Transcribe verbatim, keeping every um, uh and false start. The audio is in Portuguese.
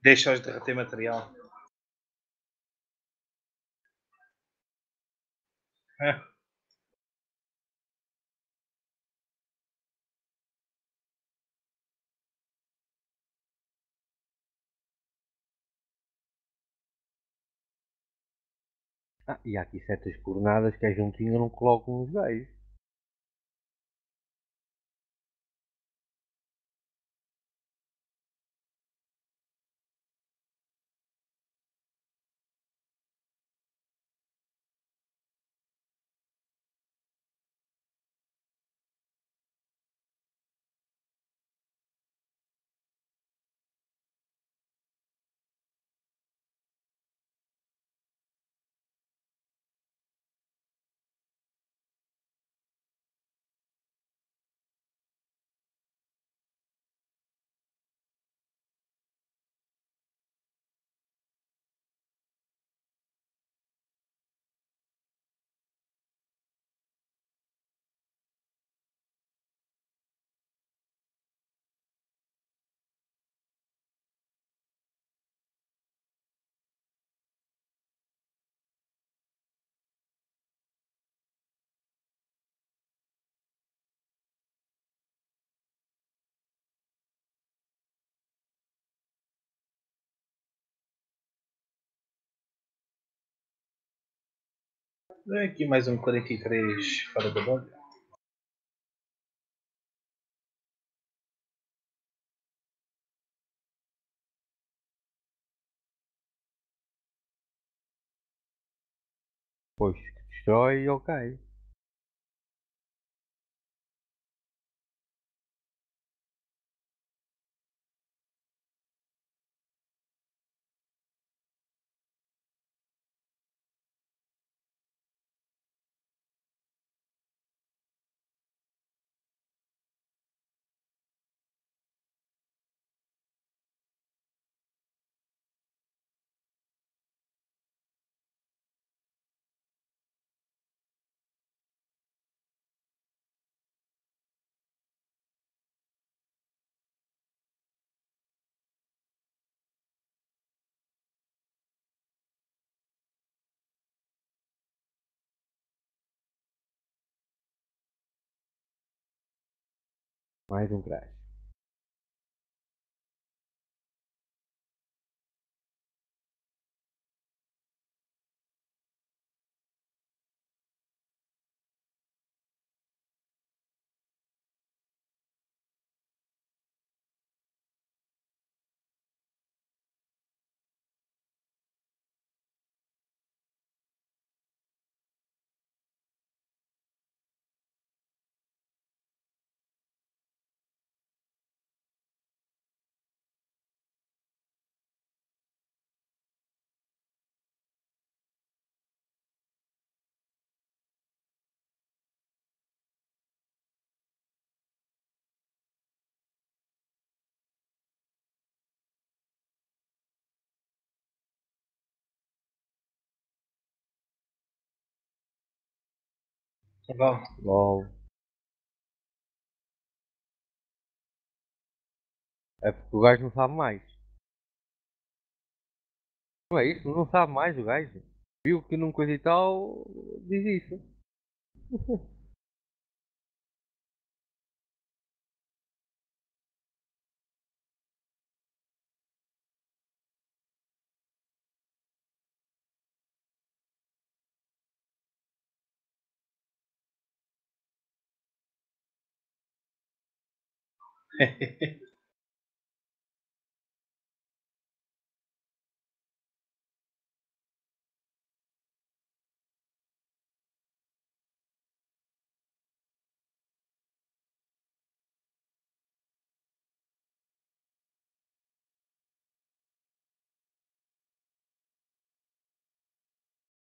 Deixa-os derreter material. É. Ah, e há aqui certas coordenadas que a juntinha não colocam os gajos. Vem aqui mais um quarenta e três fora da bolha. Pois, que destrói, ok. Mais um crash. Bom, LOL. É porque o gajo não sabe mais. Não é isso? Não sabe mais o gajo. Viu que num coisa e tal, diz isso.